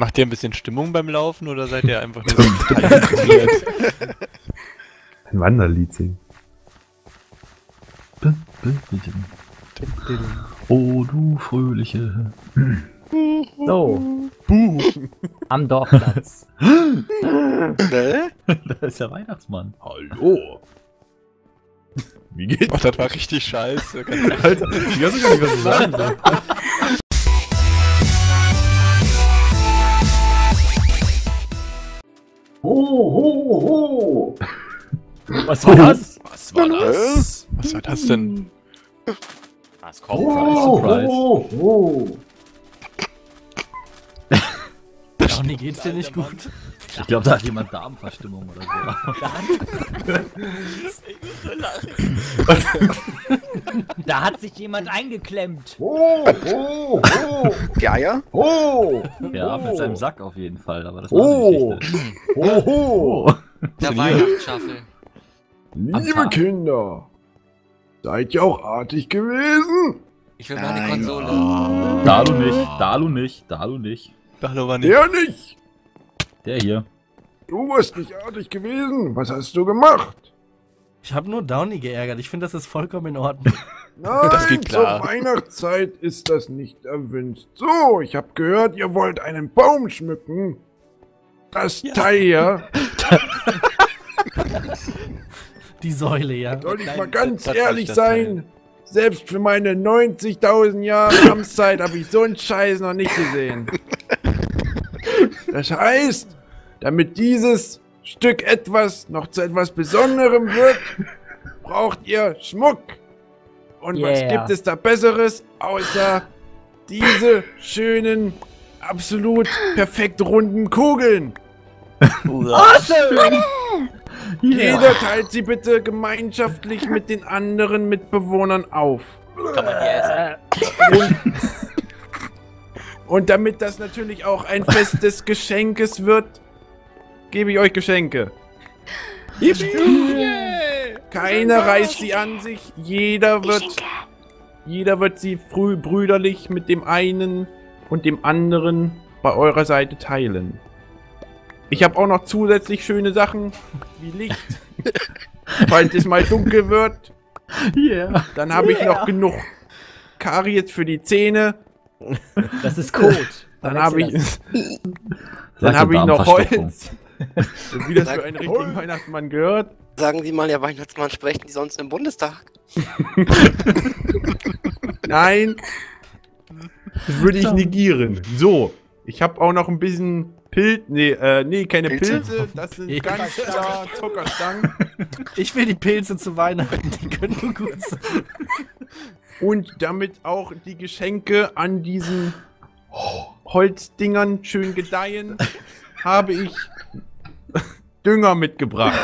Macht ihr ein bisschen Stimmung beim Laufen oder seid ihr einfach nur so total konzentriert? Ein Wanderlied singen. Oh, du Fröhliche. So. Am Dorfplatz. Ne? Da ist der Weihnachtsmann. Hallo. Wie geht's? Oh, das war richtig scheiße. Alter, ich weiß gar nicht, was ich sagen soll. Ho. Was war das? Was war das? Was war das denn? Was kommt? Surprise. Johnny, geht's dir nicht gut? Ich glaube, da hat jemand Darmverstimmung oder so. Da hat sich jemand eingeklemmt. Ja, ja? Ja, mit seinem Sack auf jeden Fall, aber das war eine Geschichte. Der Weihnachtsschaffel. Liebe Kinder, seid ihr auch artig gewesen? Ich will meine Nein. Konsole. Dalu nicht, Dalu nicht, Dalu nicht. Hallo, war nicht. Der nicht! Der hier. Du warst nicht artig gewesen. Was hast du gemacht? Ich habe nur Downy geärgert. Ich finde, das ist vollkommen in Ordnung. Nein, Das geht klar. zur Weihnachtszeit ist das nicht erwünscht. So, ich habe gehört, ihr wollt einen Baum schmücken. Das Teil hier, Die Säule, ja. soll ich mal Nein, ganz das ehrlich das Teil. sein, selbst für meine 90.000 Jahre Amtszeit habe ich so einen Scheiß noch nicht gesehen. Das heißt, damit dieses Stück noch zu etwas Besonderem wird, braucht ihr Schmuck. Und was Yeah. gibt es da Besseres, außer diese schönen, absolut perfekt runden Kugeln? Jeder teilt sie bitte gemeinschaftlich mit den anderen Mitbewohnern auf. Kann man die essen? Und damit das natürlich auch ein Fest des Geschenkes wird, gebe ich euch Geschenke. Keiner reißt sie an sich, jeder wird sie brüderlich mit dem einen und dem anderen bei eurer Seite teilen. Ich habe auch noch zusätzlich schöne Sachen wie Licht. Falls es mal dunkel wird, dann habe ich noch genug Karies für die Zähne. Das ist Code. Dann habe ich, Sag hab ich noch Darmverstopfung. Holz. Wie das für einen richtigen Weihnachtsmann gehört. Sagen Sie mal, Herr Weihnachtsmann, sprechen die sonst im Bundestag? Nein. Das würde ich negieren. So, ich habe auch noch ein bisschen nee, keine Pilze. Das sind ganz klar Zuckerstangen. Ich will die Pilze zu Weihnachten, die können nur gut sein. Und damit auch die Geschenke an diesen Holzdingern schön gedeihen, habe ich Dünger mitgebracht.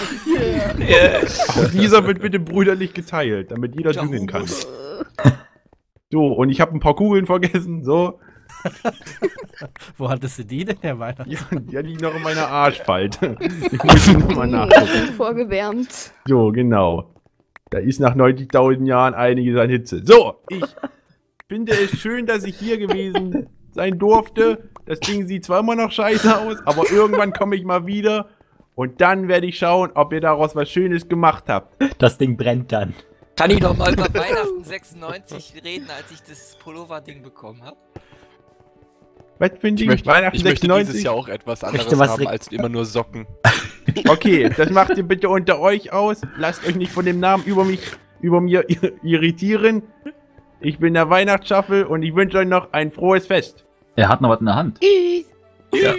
Auch dieser wird bitte brüderlich geteilt, damit jeder düngen kann. So, und ich habe ein paar Kugeln vergessen, so. Wo hattest du die denn, Herr Weihnachten? Ja, die liegen noch in meiner Arschfalte. Ich muss nochmal nachgucken. Vorgewärmt. So, genau. Da ist nach 90.000 Jahren einiges an Hitze. So, ich finde es schön, dass ich hier gewesen sein durfte. Das Ding sieht zwar immer noch scheiße aus, aber irgendwann komme ich mal wieder und dann werde ich schauen, ob ihr daraus was Schönes gemacht habt. Das Ding brennt dann. Kann ich noch mal über Weihnachten 96 reden, als ich das Pullover-Ding bekommen habe? Was finde Ich ich? möchte dieses Jahr auch etwas anderes Möchte was haben als immer nur Socken. Okay, das macht ihr bitte unter euch aus. Lasst euch nicht von dem Namen über mir irritieren. Ich bin der Weihnachtsschaffel und ich wünsche euch noch ein frohes Fest. Er hat noch was in der Hand. Ja.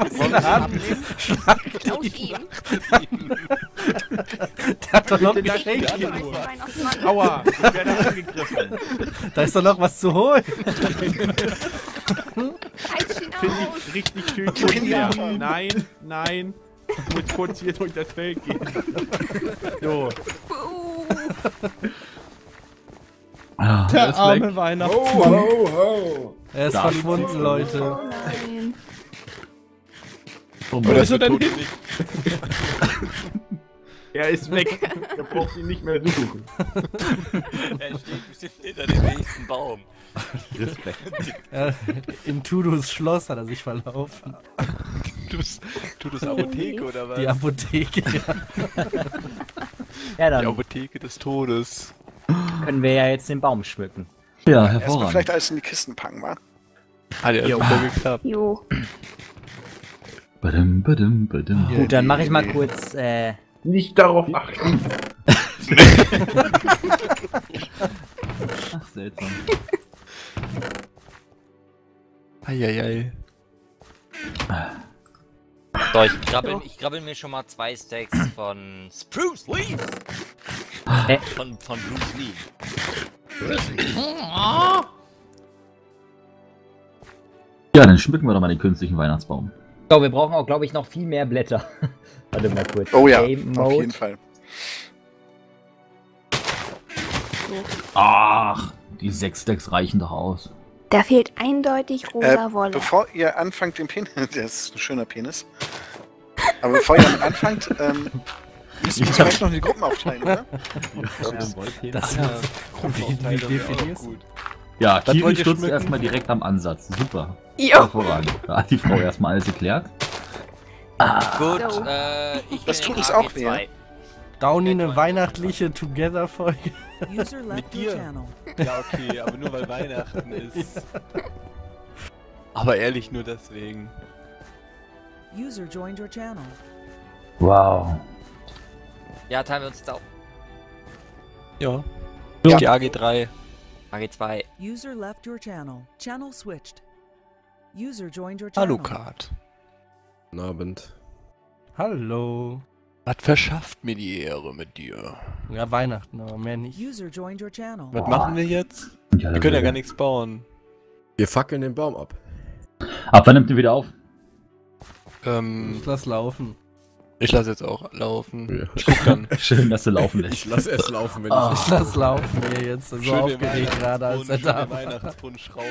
Klaus ihm. Der hat doch noch Bitte lasst Geschenke. mich in Ruhe. Aua, ich werde angegriffen. Da ist doch noch was zu holen. Peitsch ihn Finde aus. ich richtig schön unfair. Nein, nein. Ich muss kurz hier durch das Feld gehen. So. Ah, Der ist arme weg. Weihnachtsmann. ho. Er ist verschwunden, Leute. Oh nein. Aber das ist er wird denn tot nicht. Er ist weg. Er braucht ihn nicht mehr suchen. Er steht bestimmt hinter dem nächsten Baum. Respekt. In Tudus Schloss hat er sich verlaufen. Tudus Apotheke oder was? Die Apotheke. Ja, Die dann Apotheke des Todes. können wir ja jetzt den Baum schmücken. Ja, Erstmal hervorragend. vielleicht alles in die Kisten packen, wa? Hat ja super geklappt. Jo. Badum, badum, badum. Ja. Gut, dann mache ich mal kurz, Nicht darauf achten. Ach, seltsam. Eieiei. So, ich grabbel mir schon mal 2 Stacks von Spruce Leaves. Von Bruce Lee. Ja, dann schmücken wir doch mal den künstlichen Weihnachtsbaum. so, wir brauchen auch, glaube ich, noch viel mehr Blätter. Warte mal kurz. Oh ja, Game auf Mode. jeden Fall. Ach, die 6 Stacks reichen doch aus. Da fehlt eindeutig rosa Wolle. Bevor ihr anfangt, den Penis, das ist ein schöner Penis. Aber bevor ihr damit anfangt, müssen wir vielleicht noch die Gruppen aufteilen, oder? Das Ja, wie definierst du? Ja, Was Kiri wollt ihr stutzt schmücken? erstmal direkt am Ansatz. Super. Jo. Hervorragend. Da hat die Frau erstmal alles erklärt. Gut, So. ich Das bin tut in uns auch AG2. weh. Downy, eine weihnachtliche Together-Folge. Mit dir? Ja, okay, aber nur weil Weihnachten ist. Aber ehrlich, nur deswegen. User joined your channel. Wow. Ja, teilen wir uns jetzt auf. Ja. Ja. Die AG3. AG2. User left your channel. Channel switched. User joined your channel. Alucard. Guten Abend. Hallo. Was verschafft mir die Ehre mit dir? Ja, Weihnachten, aber mehr nicht. User joined your channel. Was machen wir jetzt? Ja, Wir können ja gar nichts bauen. Wir fackeln den Baum ab. Ab wann nimmt ihr wieder auf? Ich lass laufen. Ich lasse jetzt auch laufen. Ja. Ich guck dann. Schön, dass du laufen lässt. Ich lass es laufen, wenn Ah. Ich lass laufen hier jetzt. So Schön den aufgeregt gerade, als er da war. Weihnachtspunsch raus.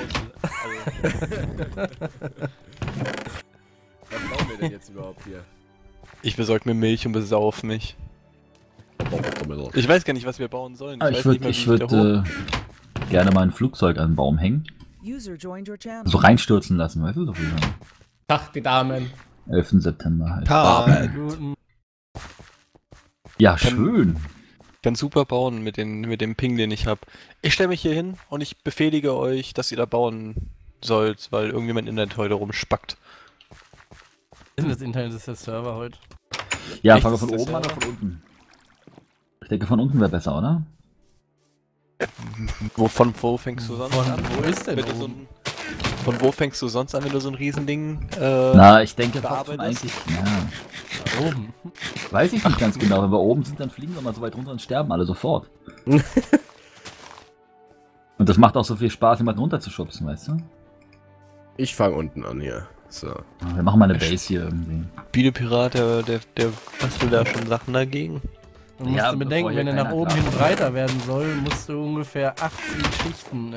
Was bauen wir denn jetzt überhaupt hier? Ich besorge mir Milch und besauf mich. Ich weiß gar nicht, was wir bauen sollen. Ah, weiß ich nicht würde mehr, wie da hoch- gerne mal ein Flugzeug an den Baum hängen. User joined your channel. So reinstürzen lassen, weißt du? So wie am Tag, die Damen. 11. September halt. Guten. Ja, schön. Ich kann super bauen mit dem Ping, den ich habe. Ich stelle mich hier hin und ich befehlige euch, dass ihr da bauen sollt, weil irgendjemand in der heute rumspackt. Das Internet ist der Server heute. Ja, Echt, fangen wir ist von das oben an ja- oder von unten? Ich denke, von unten wäre besser, oder? Wo fängst du sonst an? Wo ist denn Wenn du so oben? von wo fängst du sonst an, wenn du so ein Riesending Na, ich denke fast schon bearbeitest? eigentlich, ja, Oben. weiß ich nicht ganz genau. Wenn wir oben sind, dann fliegen wir mal so weit runter und sterben alle sofort. Und das macht auch so viel Spaß, jemanden runterzuschubsen, weißt du? Ich fange unten an hier. So. Wir machen mal eine Base hier irgendwie. Bielepirat, der bastelt da schon Sachen dagegen. Du musst Ja, dir bedenken, bevor wenn hier er nach keiner oben hin klar breiter werden soll, musst du ungefähr 18 Schichten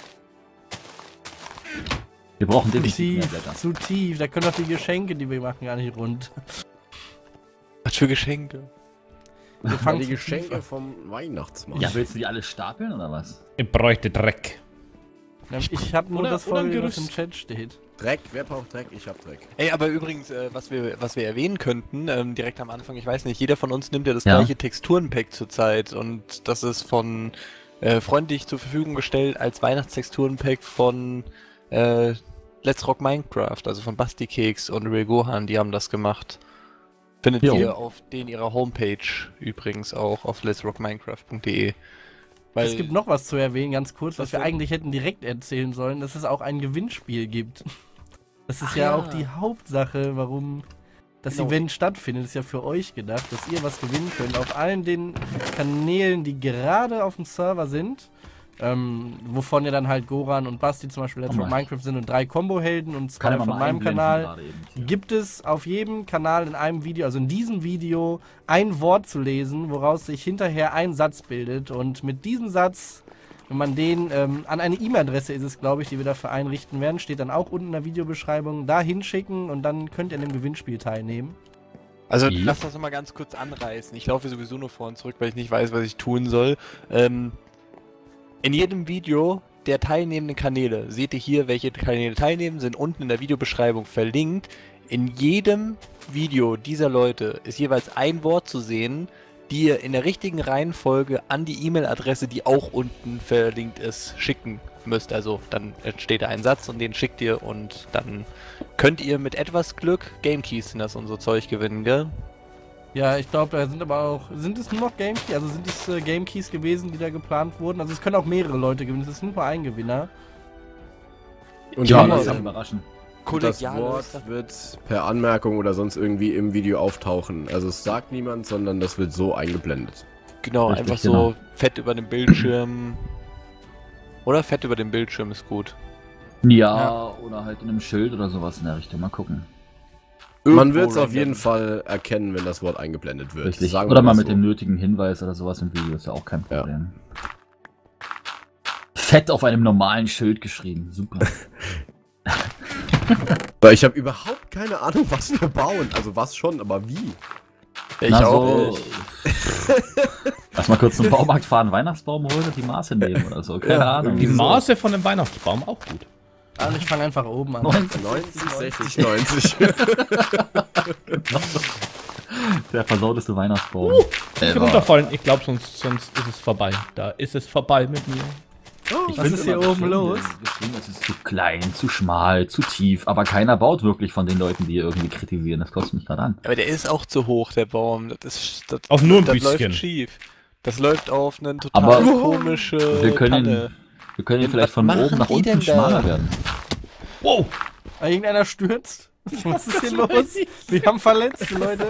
Wir brauchen definitiv mehr tief, Blätter. zu tief. Da können doch die Geschenke, die wir machen, gar nicht rund. Was für Geschenke? Wir Ja, fangen die zu tief Geschenke an. vom Weihnachtsmann. Ja, willst du die alle stapeln oder was? Ich bräuchte Dreck. Ich hab nur Oder- das oder ein voll, was Gerüst. im Chat steht. Dreck, wer braucht Dreck? Ich hab Dreck. Ey, aber übrigens, was wir erwähnen könnten, direkt am Anfang, ich weiß nicht, jeder von uns nimmt ja das Ja. gleiche Texturenpack zurzeit und das ist von freundlich zur Verfügung gestellt als Weihnachtstexturenpack von Let's Rock Minecraft, also von Basti Keks und Real Gohan, die haben das gemacht. Findet Jo. ihr auf ihrer Homepage übrigens auch auf letsrockminecraft.de. Weil Es gibt noch was zu erwähnen, ganz kurz, was Was wir denn? eigentlich hätten direkt erzählen sollen, dass es auch ein Gewinnspiel gibt. Das ist Ach ja, ja. auch die Hauptsache, warum das Genau. Event stattfindet. Ist ja für euch gedacht, dass ihr was gewinnen könnt. Auf allen den Kanälen, die gerade auf dem Server sind, wovon ja dann halt Goran und Basti zum Beispiel Let's Oh Rock mein. Minecraft sind und 3 Combo-Helden und 2 Kann man von mal meinem einblenden Kanal. gerade eben. Gibt es auf jedem Kanal in einem Video, also in diesem Video, ein Wort zu lesen, woraus sich hinterher ein Satz bildet. Und mit diesem Satz, wenn man den an eine E-Mail-Adresse ist es, glaube ich, die wir dafür einrichten werden, steht dann auch unten in der Videobeschreibung, da hinschicken und dann könnt ihr an dem Gewinnspiel teilnehmen. Also lass das nochmal ganz kurz anreißen. Ich laufe sowieso nur vor und zurück, weil ich nicht weiß, was ich tun soll. In jedem Video der teilnehmenden Kanäle, seht ihr hier, welche Kanäle teilnehmen, sind unten in der Videobeschreibung verlinkt. In jedem Video dieser Leute ist jeweils ein Wort zu sehen, die ihr in der richtigen Reihenfolge an die E-Mail-Adresse, die auch unten verlinkt ist, schicken müsst. Also dann entsteht da ein Satz und den schickt ihr und dann könnt ihr mit etwas Glück Game Keys, sind das und so Zeug, gewinnen, gell? Ja, ich glaube, da sind aber auch... Sind es nur noch Game Keys? Also sind es Game Keys gewesen, die da geplant wurden? Also es können auch mehrere Leute gewinnen, es ist nur ein Gewinner. Und Ja, das das kann überraschen. Wort wird per Anmerkung oder sonst irgendwie im Video auftauchen. Also es sagt niemand, sondern das wird so eingeblendet. Genau, Richtig, einfach so fett über dem Bildschirm. Oder fett über dem Bildschirm ist gut. Ja, oder halt in einem Schild oder sowas in der Richtung. Mal gucken. Man wird es auf jeden Fall erkennen, wenn das Wort eingeblendet wird. Richtig. Sagen wir Oder mal so. mit dem nötigen Hinweis oder sowas im Video, ist ja auch kein Problem. Fett auf einem normalen Schild geschrieben. Super. Weil ich habe überhaupt keine Ahnung, was wir bauen. Also was schon, aber wie? Ich auch. Lass mal kurz zum Baumarkt fahren, Weihnachtsbaum holen und die Maße nehmen oder so. Keine Ahnung. Die Maße von dem Weihnachtsbaum auch gut. Also ich fange einfach oben an. 90, 60, 90. Der versauteste Weihnachtsbaum. Ich runterfallen, ich glaube, sonst ist es vorbei. Da ist es vorbei mit mir. Was ist hier oben los? Es ist zu klein, zu schmal, zu tief, aber keiner baut wirklich von den Leuten, die irgendwie kritisieren. Das kotzt mich gerade an. Aber der ist auch zu hoch, der Baum. Das auch nur ein das bisschen. Läuft schief. Das läuft auf eine total Aber komische wir können Tanne. ihn vielleicht von oben nach unten schmaler werden. Wow! Irgendeiner stürzt. Was ist hier los? Wir haben Verletzte, Leute.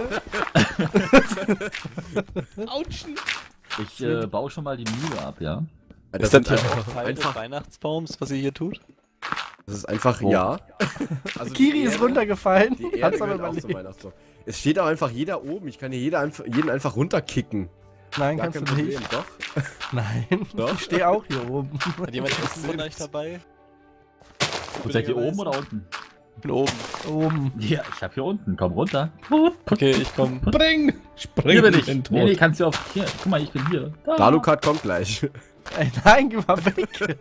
Autschen! Ich baue schon mal die Mühle ab, ja? Ist das auch Teil des Weihnachtsbaums, was ihr hier tut? Das ist einfach ja. Also Kiri die ist Erde- runtergefallen. Die Erde Hat's aber gehört auch zum überlebt. Weihnachtsbaum. Es steht auch einfach jeder oben. Ich kann hier jeden einfach runterkicken. Nein, Gar kannst kein du nicht. Problem, doch. Nein, Doch. ich stehe auch hier oben. Hat jemand Essen von euch dabei? Und seid ihr oben oder unten? Ich bin oben. Oben. Ja, ich hab hier unten. Komm runter. Okay, ich komm. Spring! Spring! Hier bin ich. den Tod. Nee, kannst du auf. Hier, guck mal, ich bin hier. Da. Dalukat kommt gleich. Ey, nein, geh mal weg.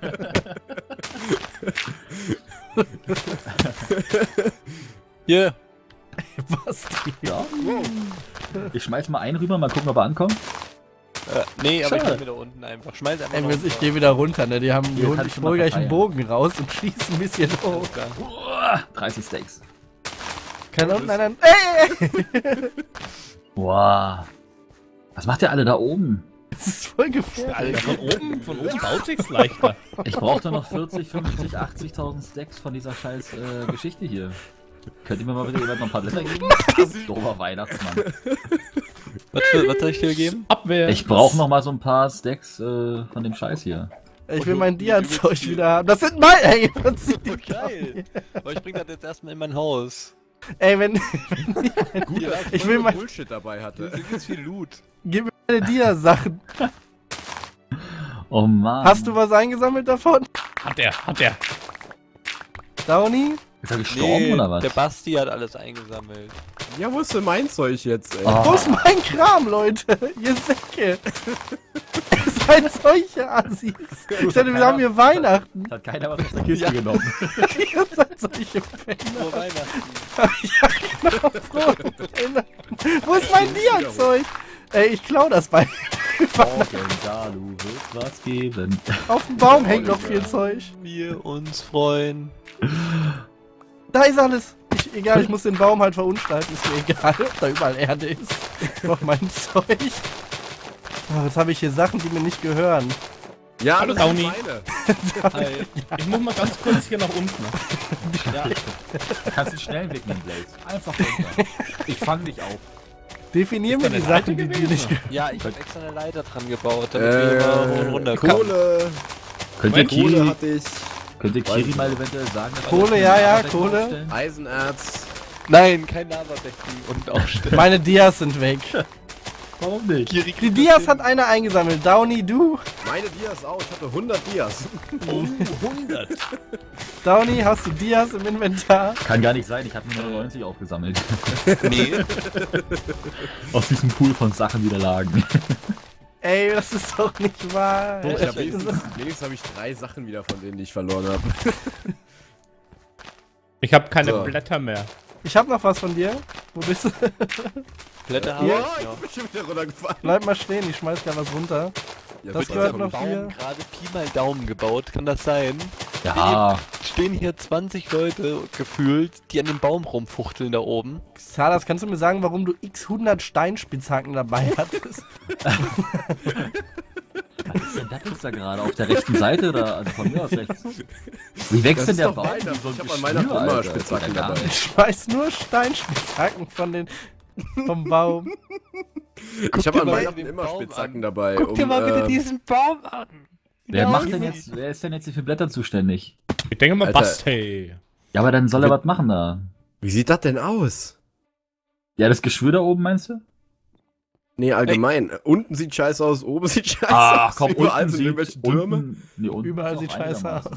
Hier. Was? Ja. Ich schmeiß mal einen rüber, mal gucken, ob er ankommt. Nee, aber ich Schade. bin wieder unten einfach. Schmeiß einfach Ey, noch ich gehe wieder runter, ne? Die haben Hier, holen, kannst ich du mal hol gleich einen verteilen. Bogen raus und schieße ein bisschen hoch. 30 Steaks. Kann unten einer. Ey! Wow. Was macht ihr alle da oben? Das ist voll gefährlich. Von oben baut sich's leichter. Ich brauche da noch 40, 50, 80.000 Stacks von dieser scheiß Geschichte hier. Könnt ihr mir mal bitte jemand noch ein paar Blätter geben? Dober Weihnachtsmann. Was soll ich dir geben? Abwehr. Ich brauche noch mal so ein paar Stacks von dem Scheiß hier. Ich will mein Dia-Zeug wieder haben. Das sind meine. Ey, was sind die Geil. Aber ich bring das jetzt erstmal in mein Haus. Ey, wenn. Gut, dass Ich will mein. Bullshit dabei hatte. Da gibt's viel Loot. Gib mir meine Dia-Sachen. Oh Mann. Hast du was eingesammelt davon? Hat er. Downy? Ist er gestorben oder was? Der Basti hat alles eingesammelt. Ja, wo ist denn mein Zeug jetzt, ey? Oh. Wo ist mein Kram, Leute? Ihr Säcke. Ihr seid solche Assis. Ich dachte, wir haben hier Weihnachten. Hat keiner was aus der Kiste genommen. Ihr seid solche Penner. Frohe Weihnachten. Ja, genau, frohe Weihnachten. Wo ist mein Dia-Zeug? Ey, ich klau das bei. Dalu wird was geben. Auf dem Baum hängt noch viel Zeug. Wir uns freuen. Da ist alles. Egal, ich muss den Baum halt verunstalten. Ist mir egal, ob da überall Erde ist. Noch mein Zeug. Oh, jetzt habe ich hier Sachen, die mir nicht gehören. Ja, Hallo, das sind Downy. meine. Hi. Ich muss mal ganz kurz hier nach unten. Ja. Du kannst einen schnellen Weg nehmen, Blaze. Einfach runter. Ich fang dich auf. Definier mir da die eine Sachen, Leiter die dir gewesen? nicht gehören. Ja, ich hab extra eine Leiter dran gebaut, damit wir immer hoch und runter kommen. Kohle. Könnt ihr Kohle Kiri, hatte ich. könnt ihr Kiri mal eventuell sagen, dass Kohle, wir ja, ja, Arbeiten Kohle. aufstellen? Eisenerz. Nein, kein Lavabecken und aufstellen. Meine Dias sind weg. Warum nicht? Die Dias hat einer eingesammelt. Downy, du? Meine Dias auch, ich hatte 100 Dias. Oh, 100. Downy, hast du Dias im Inventar? Kann gar nicht sein, ich habe nur 90 aufgesammelt. Nee. Aus diesem Pool von Sachen, die da lagen. Ey, das ist doch nicht wahr. Ich hab wenigstens habe ich 3 Sachen wieder von denen, die ich verloren habe. Ich habe keine So. Blätter mehr. Ich hab noch was von dir. Wo bist du? Blätter haben Hier? wir noch. Ich bin schon wieder runtergefallen. Bleib mal stehen, ich schmeiß da was runter. Ja, Das bitte, gehört aber noch nicht. hier. Baum gerade Pi mal Daumen gebaut, kann das sein? Ja. Stehen hier 20 Leute gefühlt, die an dem Baum rumfuchteln da oben. Salas, kannst du mir sagen, warum du x 100 Steinspitzhacken dabei hattest? Was ist denn das jetzt da gerade? Auf der rechten Seite oder also von mir aus rechts? Wie wächst denn der Baum? Ich hab an Weihnachten immer Spitzhacken dabei. Ich schmeiß nur Steinspitzhacken vom Baum. Ich hab dir an mal Weihnachten den immer Baum Spitzhacken an. dabei. Guck dir mal bitte diesen Baum an. Wer ist denn jetzt hier für Blätter zuständig? Ich denke mal Alter. Basti. Ja, aber dann soll er was machen da. Wie sieht das denn aus? Ja, das Geschwür da oben meinst du? Nee, allgemein. Unten sieht scheiße aus, oben sieht scheiße Ach aus. komm, Überall unten sind sieht irgendwelche Türme. Überall sieht scheiße aus.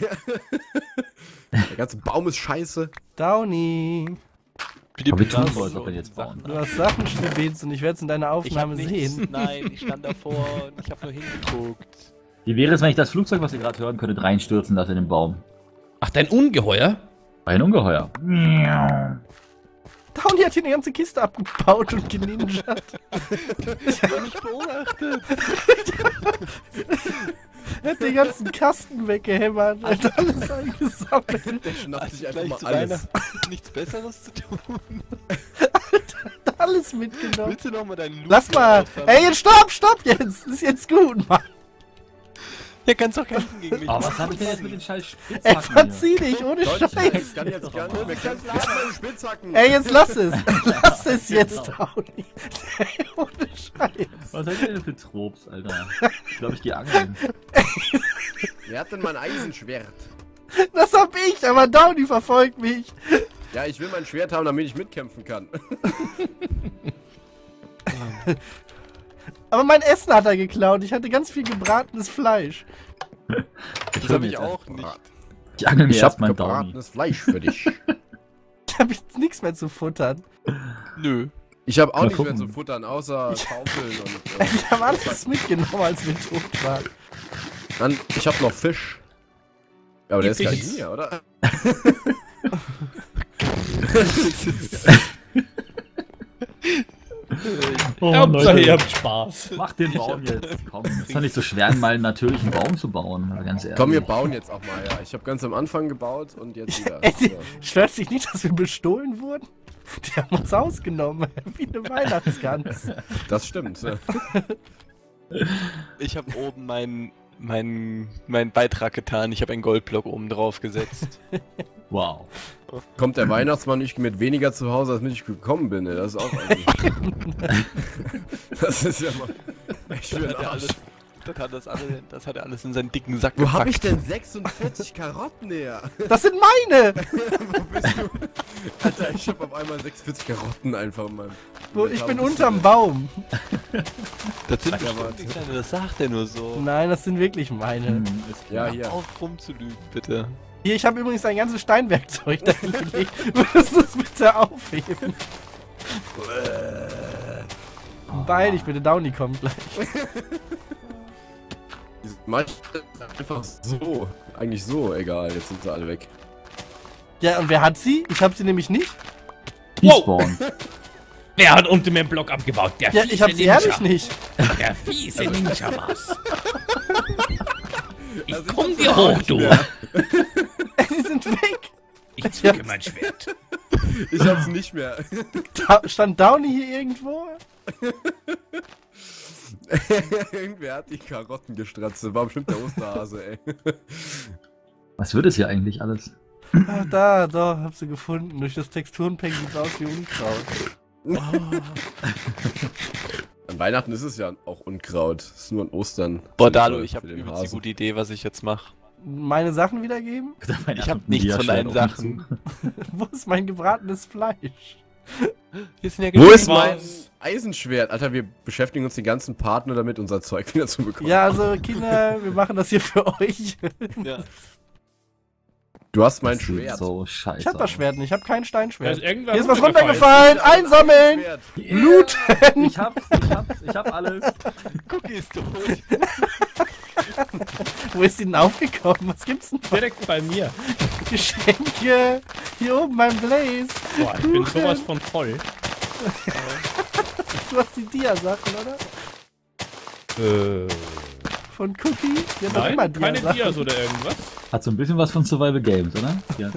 Der ganze Baum ist scheiße. Downy, Wie Aber wir tun so, als ob wir jetzt bauen. du hast Sachen stibitzt und ich werde es in deiner Aufnahme sehen. Nein, ich stand davor und ich habe nur hingeguckt. Wie wäre es, wenn ich das Flugzeug, was ihr gerade hören könntet, reinstürzen lasse in den Baum? Ach, dein Ungeheuer? Ein Ungeheuer. Downy hat hier eine ganze Kiste abgebaut und geninjat. Ich habe mich beobachtet. Er hat den ganzen Kasten weggehämmert und alles eingesammelt. Der schnappt sich einfach Gleich mal zu alles. Weihnachten nichts Besseres zu tun. Hat alles mitgenommen. Willst du noch mal deinen Loot Lass mal. aussammeln? Ey, jetzt stopp jetzt. Ist jetzt gut, Mann. Ja, kannst doch kämpfen gegen mich. Aber was hab ich denn jetzt mit den scheiß Ey, Spitzhacken verzieh dich, ohne Leute, Scheiß. ich kann jetzt gar nicht mehr kämpfen. Lass meine Spitzhacken. Ey, jetzt lass es. Lass es jetzt, Downy. Ey, ohne Scheiß. Was seid ihr denn für Tropes, Alter? Ich glaube, ich geh angeln. Wer hat denn mein Eisenschwert? Das hab ich, aber Downy verfolgt mich. Ja, ich will mein Schwert haben, damit ich mitkämpfen kann. Aber mein Essen hat er geklaut. Ich hatte ganz viel gebratenes Fleisch. Das habe ich auch nicht. Ich angel mich Hier ab, ist mein Downy. gebratenes Fleisch für dich. Ich habe jetzt nichts mehr zu futtern. Nö. Ich habe auch Mal nichts mehr gucken. zu futtern, außer Schaufeln und... Ich habe alles mitgenommen, als wir tot waren. Dann, ich habe noch Fisch. Ja, aber der ist Gib gar dich nicht hier, oder? Oh, Hauptsache, Leute. ihr habt Spaß. Mach den Baum jetzt. Komm, ist doch nicht so schwer, mal einen natürlichen Baum zu bauen, ganz ehrlich. Komm, wir bauen jetzt auch mal, ja. Ich habe ganz am Anfang gebaut und jetzt wieder. Ey, So. stört dich nicht, dass wir bestohlen wurden? Die haben uns ausgenommen, wie eine Weihnachtsgans. Das stimmt. Ja. Ich habe oben meinen Beitrag getan. Ich habe einen Goldblock oben drauf gesetzt. Wow. Kommt der Weihnachtsmann nicht mit weniger zu Hause, als mit ich gekommen bin, ey. Das ist auch eigentlich... Das ist ja mal... Ich Das will hat, er Arsch. das hat er alles in seinen dicken Sack Wo gepackt. hab ich denn 46 Karotten her? Das sind meine! Wo bist du? Alter, ich hab auf einmal 46 Karotten einfach in meinem... Wo, ich bin unterm Baum. Das sind Ja, bestimmt warte. nicht seine, das sagt er nur so. Nein, das sind wirklich meine. Ja, hier. Auf rumzulügen, bitte. Hier, ich habe übrigens ein ganzes Steinwerkzeug da gelegt. Würdest du es bitte aufheben? Beeil dich bitte, Downy kommt gleich. Manchmal einfach so. Eigentlich so, egal. Jetzt sind sie alle weg. Ja, und wer hat sie? Ich habe sie nämlich nicht. Despawn. Wer hat unten den Block abgebaut? Der Ja, fiese ich habe sie Ninja. ehrlich nicht. Der fiese Ninja war's. Ich Da sind komm sie dir auch hoch, nicht du. mehr. Sie sind weg. Ich zücke mein Schwert. Ich hab's nicht mehr. Stand Downy hier irgendwo? Irgendwer hat die Karotten gestratzt. Das war bestimmt der Osterhase, ey. Was wird es hier eigentlich alles? Ach, da, hab sie gefunden. Durch das Texturenpack sieht's aus wie Unkraut. An Weihnachten ist es ja auch Unkraut. Es ist nur an Ostern. Boah, Dalo, Für ich habe den übelst die Hasen. gute Idee, was ich jetzt mache. Meine Sachen wiedergeben? Ich habe nichts von deinen Sachen. Wo ist mein gebratenes Fleisch? Hier sind ja Wo ist Geschenke. mein Eisenschwert? Alter, wir beschäftigen uns die ganzen Partner damit, unser Zeug wieder zu bekommen. Ja, also Kinder, wir machen das hier für euch. Ja. Du hast mein Das sieht Schwert. so scheiße Ich hab das Schwert nicht, ich hab kein Da Steinschwert. ist irgendwer Hier ist was runtergefallen! Einsammeln! Looten! Ich hab alles. Cookie ist tot. Wo ist die denn aufgekommen? Was gibt's denn? Direkt bei mir. Geschenke! Hier oben mein Blaze! Boah, ich bin sowas von voll. Du hast die Dia-Sachen, oder? Von Cookie? Die hat doch immer Nein, keine Dia-Sachen. Dias oder irgendwas. Hat so ein bisschen was von Survival Games, oder? Ja.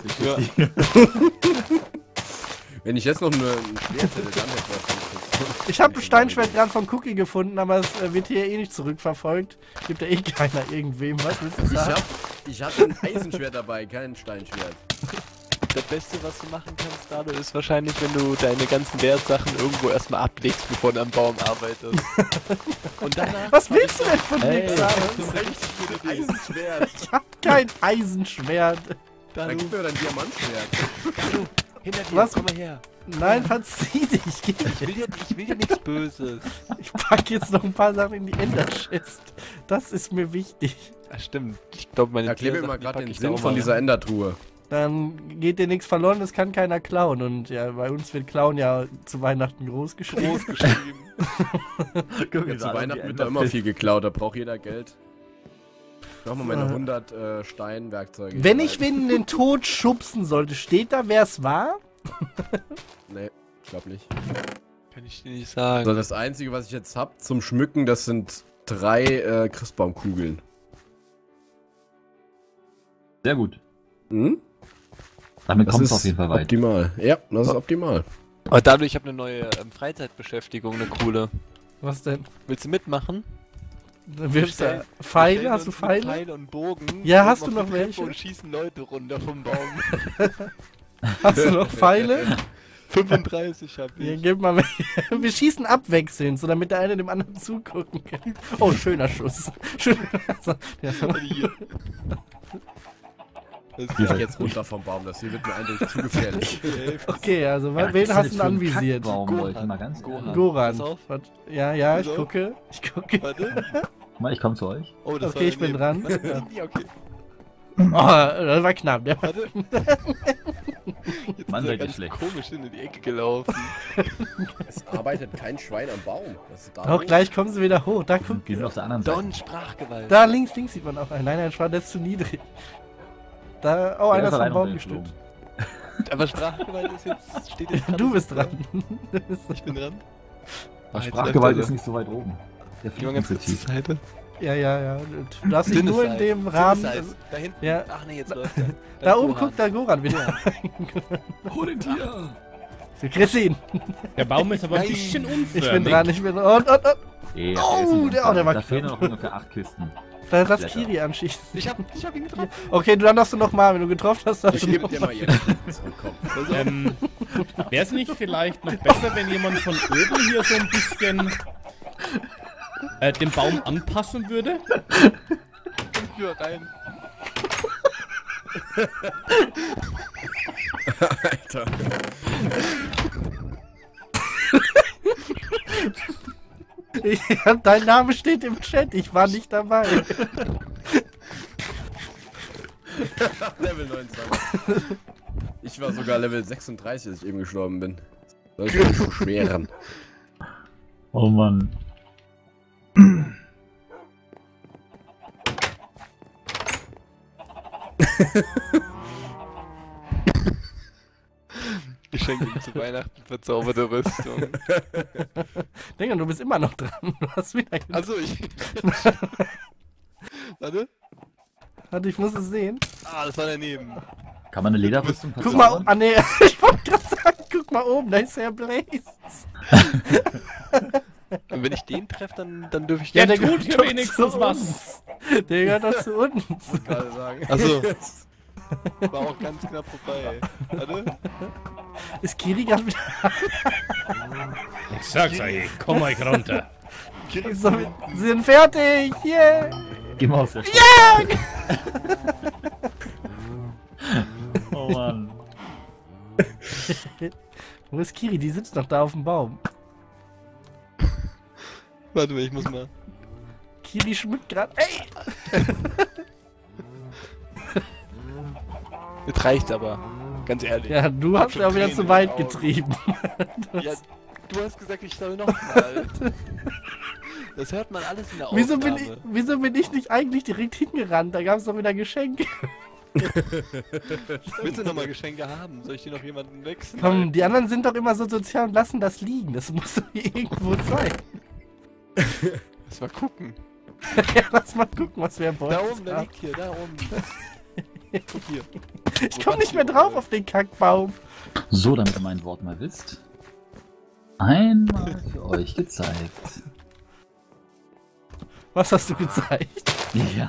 Wenn ich jetzt noch ein Schwert hätte, dann hätte ich was. Ich habe ein Steinschwert gerade von Cookie gefunden, aber es wird hier eh nicht zurückverfolgt. Gibt ja eh keiner irgendwem. Was willst du sagen? Ich hatte ein Eisenschwert dabei, kein Steinschwert. Das Beste, was du machen kannst, Dado, ist wahrscheinlich, wenn du deine ganzen Wertsachen irgendwo erstmal ablegst, bevor du am Baum arbeitest. Und danach... Was willst du denn von Hey. nix sagen? Eisenschwert. Ich hab kein Eisenschwert. Dann Dado, gib mir dein Diamantschwert. Dado, hinter dir, Was? komm mal her. Nein, verzieh dich. Ich will dir nichts Böses. Ich pack jetzt noch ein paar Sachen in die Ender-Chest. Das ist mir wichtig. Ach stimmt, ich glaube meine Erklär mir Dia-Sachen, mal die gerade pack den ich da Sinn auch von mal dieser rein. Endertruhe. Dann geht dir nichts verloren, das kann keiner klauen. Und ja, bei uns wird Klauen ja zu Weihnachten groß geschrieben. Groß geschrieben. Ja, zu Weihnachten wird da immer viel geklaut, da braucht jeder Geld. Ich mach mal meine 100 Steinwerkzeuge. Wenn ich wen in den Tod schubsen sollte, steht da, wer es war? Nee, ich glaub nicht. Kann ich dir nicht sagen. Also das Einzige, was ich jetzt hab zum Schmücken, das sind 3 Christbaumkugeln. Sehr gut. Hm? Damit Das kommt es ist auf jeden Fall weit. optimal. Ja, das ist optimal. Aber dadurch, ich habe eine neue Freizeitbeschäftigung, eine coole. Was denn? Willst du mitmachen? Dann wirfst du Stell Pfeile? Hast du uns mit Pfeile? Pfeil und Bogen. Ja, und hast du auf noch die Treppe welche? Und schießen Leute runter vom Baum. Hast du noch Pfeile? 35 hab Ja, ich. gib mal welche. Wir schießen abwechselnd, so damit der eine dem anderen zugucken kann. Oh, schöner Schuss. Schön. Also, ja. Hier. Ich geh jetzt runter vom Baum, das hier wird mir eindeutig zu gefährlich. Okay, also Ja, was wen ist hast das du für ein anvisiert? Kackbaum, Leute, mal ganz Goran. ehrlich. Goran. Pass auf. Ja, ich Pass auf. gucke. Ich gucke. Warte. Mal, ich komm zu euch. Oh, das Okay, war ich bin daneben. dran. Warte, ja, okay. Oh, das war knapp. Der Warte. Jetzt Mann, ist er seid ihr ganz schlecht. komisch in die Ecke gelaufen. Es arbeitet kein Schwein am Baum. Was ist da Auch los? gleich kommen sie wieder hoch. Da guck. Die sind auf der anderen Seite. Don, Sprachgewalt. Da links sieht man auch einen. Nein, der ist zu niedrig. Da, oh, einer ist vom allein Baum runtergeflogen. gestützt. Aber Sprachgewalt ist jetzt, steht jetzt gerade Du so bist dran. dran. Ich bin dran. Aber jetzt Sprachgewalt läuft ist nicht so weit oben. Der Geh mal ganz fliegt kurz nicht so zur tief. Seite. Ja. Du darfst dich Dünnes nur in Eis. dem Dünnes Rahmen. Eis. Da hinten. Ja. Ach nee, jetzt läuft er. Da oben guckt der Goran wieder. Hol den Tier! So, Christine, Der Baum ist aber ein Nein. bisschen unförmig. ich bin dran, ich bin. Und. Ja, Oh, der war Da fehlen knapp. noch ungefähr 8 Kisten. Da lass Blätter. Kiri anschießen. Ich hab ihn getroffen. Okay, dann darfst du nochmal. Wenn du getroffen hast, darfst Ich du gebe noch dir mal. mal jetzt. So, komm. Wäre es nicht vielleicht noch besser, wenn jemand von oben hier so ein bisschen den Baum anpassen würde? Komm hier rein. Alter. Dein Name steht im Chat, ich war nicht dabei. Level 29. Ich war sogar Level 36, als ich eben gestorben bin. Soll ich mich beschweren? Oh Mann. Ich schenke ihm zu Weihnachten verzauberte Rüstung. Digga, du bist immer noch dran. Du hast wieder. Also ich. Warte. Warte, ich muss es sehen. Ah, das war daneben. Kann man eine Lederrüstung Guck mal, verzaubern? ah nee, ich wollte gerade sagen, guck mal oben, da ist der Blaze. Und wenn ich den treffe, dann dürfe ich Ja, den der tut hier doch wenigstens zu was. uns. Der gehört doch zu uns. Gerade sagen. Also. War auch ganz knapp vorbei. Warte. Ist Kiri gerade wieder. Ich sag's euch, komm euch runter. So, wir sind fertig! Yeah! Geh mal aus der Stadt. Yeah! Oh Mann. Wo ist Kiri? Die sitzt doch da auf dem Baum. Warte mal, ich muss mal. Kiri schmückt gerade. Ey! Jetzt reicht's aber. Ganz ehrlich. Ja, du hast ja auch wieder zu weit getrieben. Ja, du hast gesagt, ich soll nochmal. Das hört man alles in der Wieso Aufnahme. wieso bin ich nicht eigentlich direkt hingerannt? Da gab es doch wieder Geschenke. Willst du nochmal Geschenke haben? Soll ich dir noch jemanden wechseln? Komm, die anderen sind doch immer so sozial und lassen das liegen. Das muss doch hier irgendwo sein. Lass mal gucken. Ja, lass mal gucken, was wir wollen. Da oben, der liegt hier, da oben. Guck hier. Ich komm nicht mehr drauf auf den Kackbaum. So, damit ihr mein Wort mal wisst. Einmal für euch gezeigt. Was hast du gezeigt? Ja.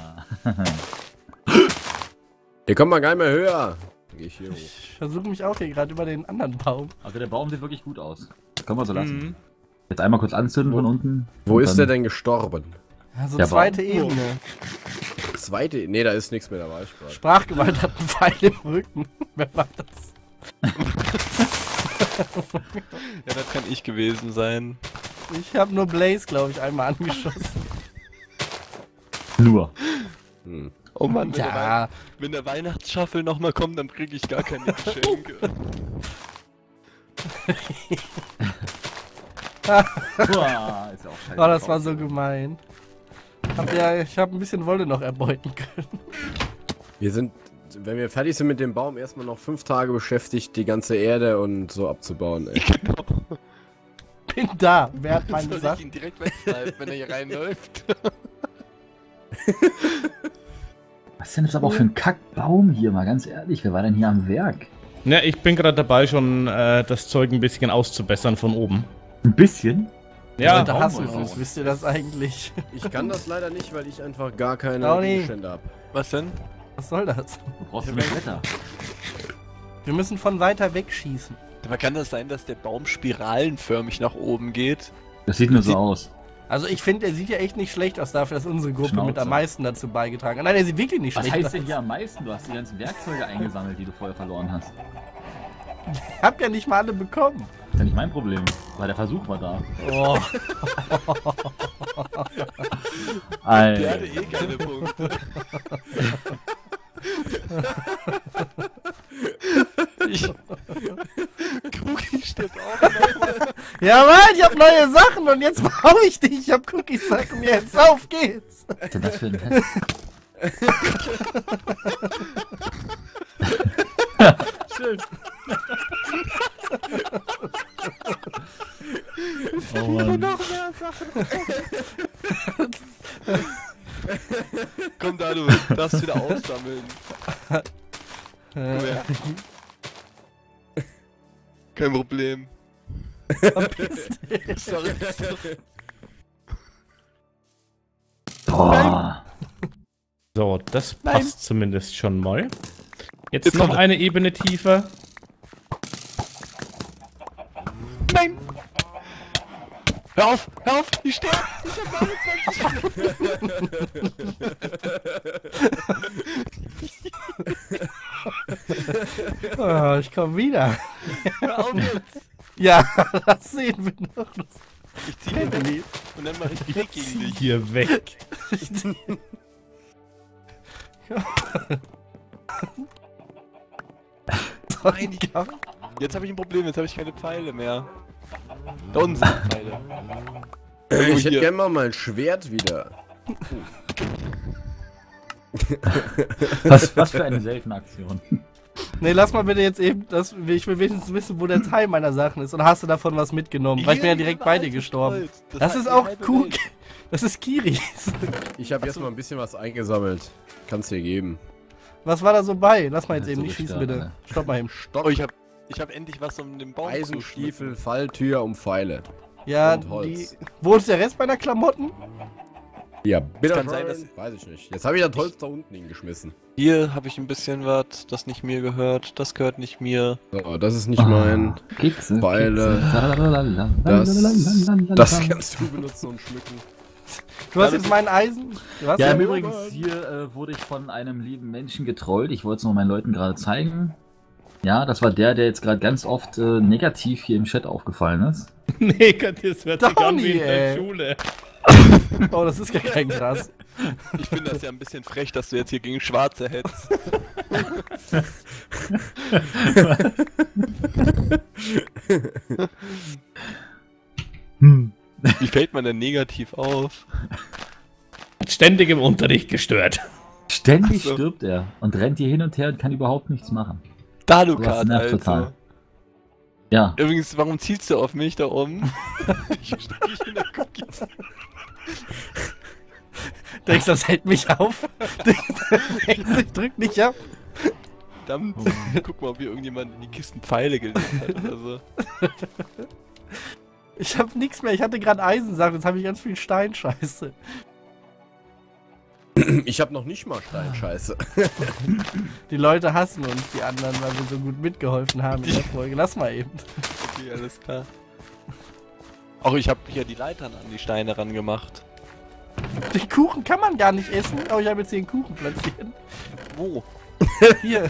Hier kommt man gar nicht mehr höher. Geh ich hier hoch. Ich versuche mich auch hier gerade über den anderen Baum. Also der Baum sieht wirklich gut aus. Das können wir so lassen. Jetzt einmal kurz anzünden von unten. Wo ist der denn gestorben? Also Der zweite Baum. Ebene. Zweite? Nee, da ist nichts mehr, da war ich gerade. Sprachgewalt hat einen Pfeil im Rücken. Wer war das? Ja, das kann ich gewesen sein. Ich habe nur Blaze, glaube ich, einmal angeschossen. Nur. Oh Mann, Ja. wenn der Weihnachtsschaffel nochmal kommt, dann krieg ich gar keine Geschenke. Uah, ist ja auch scheiße. Oh, das war so gemein. Ich habe ein bisschen Wolle noch erbeuten können. Wir sind, wenn wir fertig sind mit dem Baum, erstmal noch 5 Tage beschäftigt, die ganze Erde und so abzubauen, ey. Genau. Bin da. Wer hat meine Soll ich Sachen? ihn direkt wegsnipen, wenn er hier reinläuft? Was ist denn jetzt aber auch für ein Kackbaum hier, mal ganz ehrlich? Wer war denn hier am Werk? Ja, ich bin gerade dabei, schon das Zeug ein bisschen auszubessern von oben. Ein bisschen? Die Ja, Leute hassen uns, wisst ihr das eigentlich? Ich kann das leider nicht, weil ich einfach gar keine Tauni. Gegenstände habe. Was denn? Was soll das? Du brauchst ja mehr Wetter. Wir müssen von weiter weg schießen. Aber kann das sein, dass der Baum spiralenförmig nach oben geht? Das sieht nur so aus. Also ich finde, er sieht ja echt nicht schlecht aus dafür, dass unsere Gruppe Schnauze. mit am meisten dazu beigetragen hat. Nein, er sieht wirklich nicht Was schlecht heißt denn aus. hier am meisten? Du hast die ganzen Werkzeuge eingesammelt, die du vorher verloren hast. Ich hab ja nicht mal alle bekommen. Ist ja nicht mein Problem, weil der Versuch war da. Oh. Der hatte eh keine Punkte. Cookie stirbt auch nochmal. Ja, Mann, ich hab neue Sachen und jetzt brauche ich dich. Ich hab Cookies, sag mir jetzt, auf geht's. Was ist denn das für ein Fest? Schön. Oh Mann. Noch mehr Sachen. Komm da, du darfst wieder aussammeln. Komm her. Kein Problem. Sorry. Boah. So, das passt zumindest schon mal. Jetzt kommt noch er. eine Ebene tiefer. Nein! Hör auf! Hör auf! Ich sterbe! Ich hab 29! Oh, ich komm wieder. Hör auf jetzt! Ja, das sehen wir noch. Ich zieh den weg und dann mach ich Krieg gegen dich. Hier weg. Nein, jetzt habe ich ein Problem, jetzt habe ich keine Pfeile mehr. Da unten sind Pfeile. Ich hätte gerne mal mein Schwert wieder. Was für eine seltene Aktion. Nee, lass mal bitte jetzt eben, ich will wenigstens wissen, wo der Teil meiner Sachen ist. Oder hast du davon was mitgenommen? Weil ich bin ja direkt bei dir gestorben. Das ist auch cool. Das ist Kiris. Ich habe erstmal ein bisschen was eingesammelt. Kann's dir geben. Was war da so bei? Lass mal jetzt Ja, eben so nicht schießen, gestört, bitte. Stopp mal eben. Oh, ich hab endlich was, um den Baum Eisenstiefel, Falltür und Pfeile. Ja, Und Holz. Wo ist der Rest meiner Klamotten? Ja, bitte. kann sein, dass- Weiß ich nicht. Jetzt habe ich das Holz da unten hingeschmissen. Hier habe ich ein bisschen was, das nicht mir gehört. Das gehört nicht mir. So, das ist nicht mein. Kekse, Pfeile. Kekse. Das kannst du benutzen und schmücken. Du hast jetzt meinen Eisen. Was? Ja, übrigens, hier wurde ich von einem lieben Menschen getrollt. Ich wollte es nur meinen Leuten gerade zeigen. Ja, das war der jetzt gerade ganz oft negativ hier im Chat aufgefallen ist. Negativ, das hört sich an wie in der ey. Schule. Oh, das ist gar kein Gras. Ich finde das ja ein bisschen frech, dass du jetzt hier gegen Schwarze hetzt. Wie fällt man denn negativ auf? Ständig im Unterricht gestört. Ständig Ach so. stirbt er und rennt hier hin und her und kann überhaupt nichts machen. Dalukat, Das nervt also. total. Ja. Übrigens, warum zielst du auf mich da oben? Ich steck dich in der Cookie. Denkst du, das hält mich auf? Denkst du, ich drück nicht ab? Verdammt. Guck mal, ob hier irgendjemand in die Kisten Pfeile gelegt hat oder so. Ich hab nix mehr, ich hatte gerade Eisensachen, jetzt habe ich ganz viel Steinscheiße. Ich hab noch nicht mal Steinscheiße. Die Leute hassen uns, die anderen, weil wir so gut mitgeholfen haben in der Folge. Lass mal eben. Okay, alles klar. Auch ich habe hier die Leitern an die Steine ran gemacht. Den Kuchen kann man gar nicht essen, aber ich habe jetzt hier einen Kuchen platziert. Wo? Hier.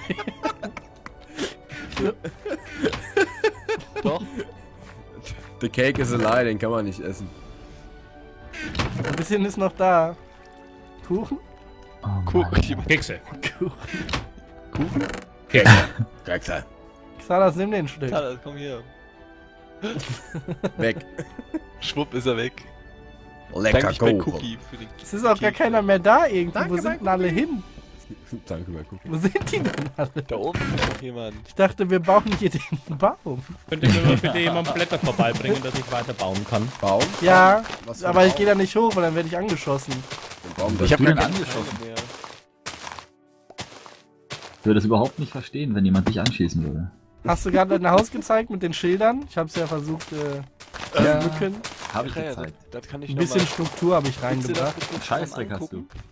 Doch. The cake is a lie, den kann man nicht essen. Ein bisschen ist noch da. Kuchen? Oh Kuchen. Kekse. Kuchen. Kuchen? Kekse. Kekse. Xalas, nimm den Stück. Tadas, komm hier. Weg. Schwupp ist er weg. Lecker Danke bei Kuchen. Cookie für den Es ist auch gar keiner mehr da irgendwie. Danke, Wo sind denn alle hin? Danke, mein Cookie. Wo sind die denn alle? Da oben ist noch jemand. Ich dachte, wir bauen hier den Baum. Könnte mir mal bitte jemand Blätter vorbeibringen, dass ich weiter bauen kann? Baum? Ja, Was für aber ein ich gehe da nicht hoch, weil dann werde ich angeschossen. Baum? Ich habe den keine angeschossen. Pfeile mehr. Ich würde das überhaupt nicht verstehen, wenn jemand dich anschießen würde. Hast du gerade dein Haus gezeigt mit den Schildern? Ich habe es ja versucht zu schmücken. Habe ich Ja, gezeigt. das kann ich Ein noch bisschen mal. Struktur habe ich Willst du das reingebracht. bitte Scheißdreck zusammen hast du. angucken?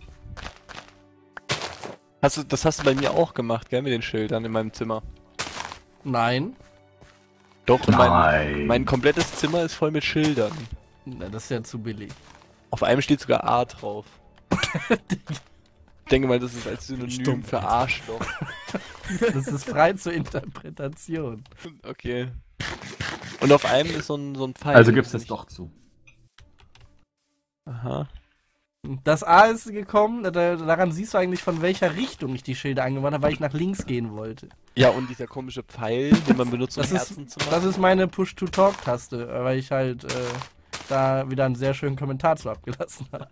Das hast du bei mir auch gemacht, gell, mit den Schildern in meinem Zimmer. Nein. Doch, Nein. mein komplettes Zimmer ist voll mit Schildern. Na, das ist ja zu billig. Auf einem steht sogar A drauf. Ich denke mal, das ist als Synonym für Arschloch. Das ist frei zur Interpretation. Okay. Und auf einem ist so ein Pfeil. Also gibst es doch zu. Aha. Das A ist gekommen, daran siehst du eigentlich, von welcher Richtung ich die Schilder angewandt habe, weil ich nach links gehen wollte. Ja, und dieser komische Pfeil, den man benutzt, um Das Herzen zu machen. Das ist meine Push-to-Talk-Taste, weil ich halt da wieder einen sehr schönen Kommentar zu abgelassen habe.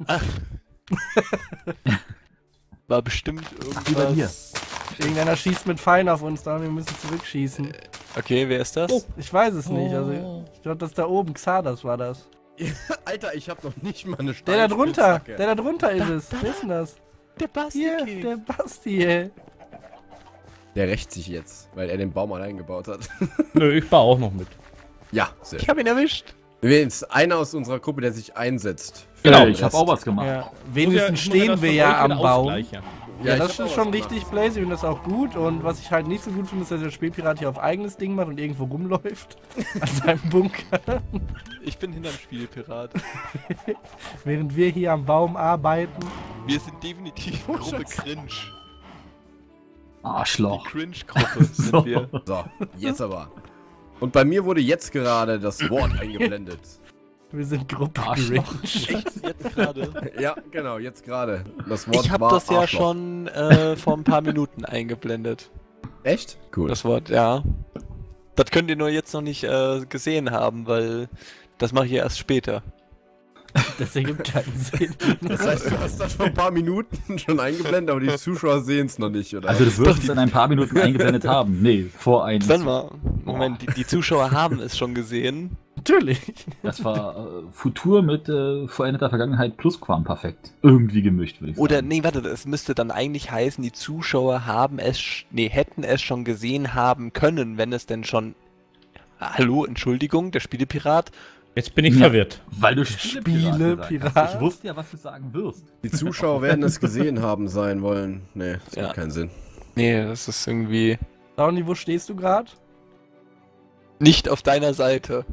War bestimmt Wie bei mir. irgendwas. Irgendeiner schießt mit Pfeilen auf uns, da wir müssen zurückschießen. Okay, wer ist das? Ich weiß es nicht, also ich glaube, das da oben, Xardas war das. Alter, ich hab noch nicht mal eine Der da drunter, Steinspitzhacke. der da drunter ist es. Wer ist denn das? Der Basti. Hier, der Basti, ey. Der rächt sich jetzt, weil er den Baum allein gebaut hat. Nö, ich baue auch noch mit. Ja, sehr Ich hab ihn erwischt. Wenigstens einer aus unserer Gruppe, der sich einsetzt. Genau, den ich habe Rest. auch was gemacht. Ja, wenigstens stehen wir ja am Baum. Ja, ich das hab auch ist schon was richtig gemacht. Blazy und das ist auch gut. Und was ich halt nicht so gut finde, ist, dass der Spielpirat hier auf eigenes Ding macht und irgendwo rumläuft. An seinem Bunker. Ich bin hinterm Spielpirat. Während wir hier am Baum arbeiten. Wir sind definitiv Gruppe Cringe. Die Arschloch. Cringe-Gruppe sind So. wir. So, jetzt aber. Und bei mir wurde jetzt gerade das Wort eingeblendet. Wir sind Gruppe Arschloch. Cringe. Echt? Jetzt gerade? Ja, genau, jetzt gerade. Das Wort Ich habe war das ja Arschloch. schon vor ein paar Minuten eingeblendet. Echt? Cool. Das Wort, ja. Das könnt ihr nur jetzt noch nicht gesehen haben, weil das mache ich erst später. Das ergibt keinen Sinn. Das heißt, du hast das vor ein paar Minuten schon eingeblendet, aber die Zuschauer sehen es noch nicht, oder? Also du wirst es in ein paar Minuten eingeblendet haben. Nee, vor einem. Dann mal. Moment, die Zuschauer haben es schon gesehen. Natürlich. Das war Futur mit veränderte Vergangenheit plus Quamperfekt. Irgendwie gemischt, würde ich sagen. Oder, nee, warte, es müsste dann eigentlich heißen, die Zuschauer hätten es schon gesehen haben können, wenn es denn schon... Hallo, Entschuldigung, der Spielepirat. Jetzt bin ich verwirrt. Weil du Spielepirat. gesagt hast. Ich wusste ja, was du sagen wirst. Die Zuschauer werden es gesehen haben sein wollen. Nee, das Ja. macht keinen Sinn. Nee, das ist irgendwie Downy, wo stehst du gerade? nicht auf deiner Seite.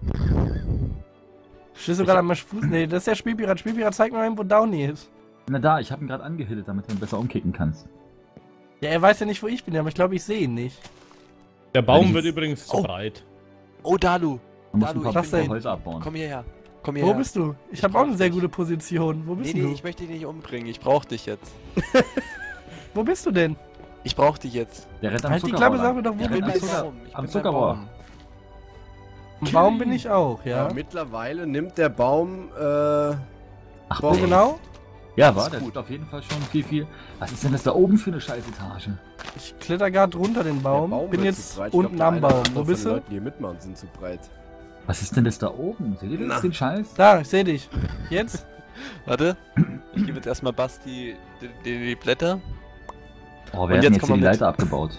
Stehst du gerade am Fuß? Nee, das ist der Spielpirat. Spielpirat, zeig mal, wo Downy ist. Na da, ich habe ihn gerade angehittet, damit du ihn besser umkicken kannst. Ja, er weiß ja nicht, wo ich bin, aber ich glaube, ich sehe ihn nicht. Der Baum wird übrigens zu breit. Oh, Dalu. Man muss Dalu, ein ich paar bin denn? Häuser abbauen. Komm hierher. Komm Wo hierher. bist du? Ich habe auch eine sehr gute Position. Wo bist Nee, du? ich möchte dich nicht umbringen. Ich brauch dich jetzt. Wo bist du denn? Ich brauch dich jetzt. Der rennt am Halt die Zuckerrohr Klappe, sag lang. mir doch, wo Der du rennt am bist. Zucker- Ich am bin Zuckerrohr. beim Baum. Im Baum bin ich auch, ja. Mittlerweile nimmt der Baum, Ach, Wo genau? Ja, war, der tut auf jeden Fall schon viel. Was ist denn das da oben für eine Scheißetage? Ich kletter gerade runter den Baum. Bin wird jetzt zu breit. Ich unten glaub, am der Baum. eine oder Wo andere bist von den du? Leuten, die hier mitmachen, sind zu breit. Was ist denn das da oben? Seht ihr das, den Scheiß? Da, ich seh dich. Jetzt? Warte. Ich gebe jetzt erstmal Basti die Blätter. Oh, wer hat denn jetzt hier die mit. Leiter abgebaut?